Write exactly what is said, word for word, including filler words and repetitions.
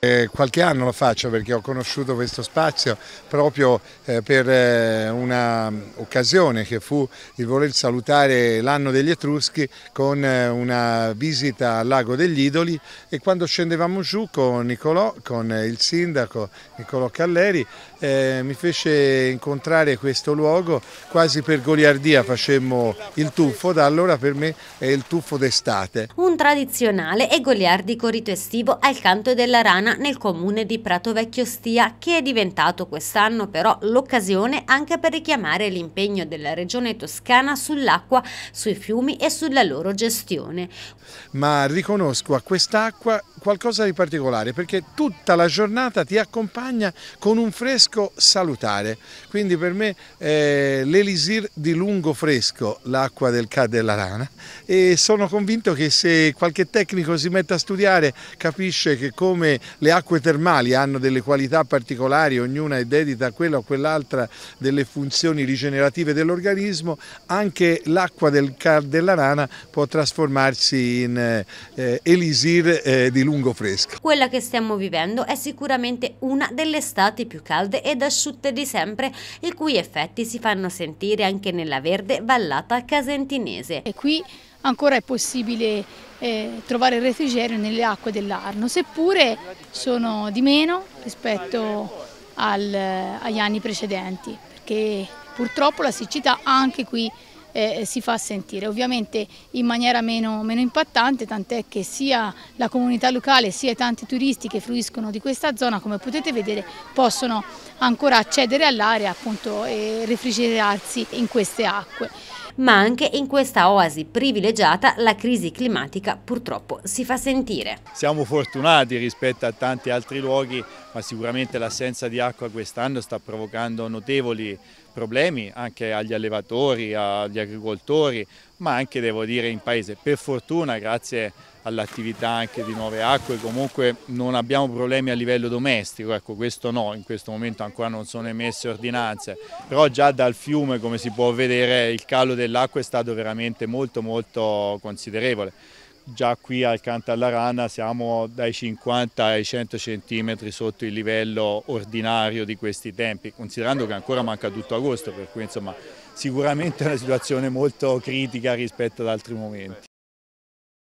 Eh, qualche anno lo faccio perché ho conosciuto questo spazio proprio eh, per eh, un'occasione che fu il voler salutare l'anno degli Etruschi con eh, una visita al Lago degli Idoli, e quando scendevamo giù con Nicolò, con il sindaco Nicolò Calleri, eh, mi fece incontrare questo luogo. Quasi per goliardia facemmo il tuffo, da allora per me è il tuffo d'estate. Un tradizionale e goliardico rito estivo al canto della rana nel comune di Prato Vecchio Stia, che è diventato quest'anno però l'occasione anche per richiamare l'impegno della regione toscana sull'acqua, sui fiumi e sulla loro gestione. Ma riconosco a quest'acqua qualcosa di particolare, perché tutta la giornata ti accompagna con un fresco salutare, quindi per me è l'elisir di lungo fresco l'acqua del Ca' della Rana, e sono convinto che se qualche tecnico si mette a studiare capisce che come le acque termali hanno delle qualità particolari, ognuna è dedita a quella o quell'altra delle funzioni rigenerative dell'organismo, anche l'acqua del Ca' della Rana può trasformarsi in eh, elisir eh, di lungo fresco. Quella che stiamo vivendo è sicuramente una delle estati più calde ed asciutte di sempre, i cui effetti si fanno sentire anche nella verde vallata casentinese. E qui ancora è possibile eh, trovare refrigerio nelle acque dell'Arno, seppure sono di meno rispetto al, agli anni precedenti, perché purtroppo la siccità anche qui Eh, si fa sentire, ovviamente in maniera meno, meno impattante, tant'è che sia la comunità locale sia i tanti turisti che fruiscono di questa zona, come potete vedere, possono ancora accedere all'area appunto e refrigerarsi in queste acque. Ma anche in questa oasi privilegiata la crisi climatica purtroppo si fa sentire. Siamo fortunati rispetto a tanti altri luoghi, ma sicuramente l'assenza di acqua quest'anno sta provocando notevoli problemi anche agli allevatori, agli agricoltori, ma anche, devo dire, in paese. Per fortuna, grazie all'attività anche di Nuove Acque, comunque non abbiamo problemi a livello domestico, ecco, questo no, in questo momento ancora non sono emesse ordinanze, però già dal fiume, come si può vedere, il calo dell'acqua è stato veramente molto molto considerevole. Già qui al Canto alla Rana siamo dai cinquanta ai cento centimetri sotto il livello ordinario di questi tempi, considerando che ancora manca tutto agosto, per cui insomma sicuramente è una situazione molto critica rispetto ad altri momenti.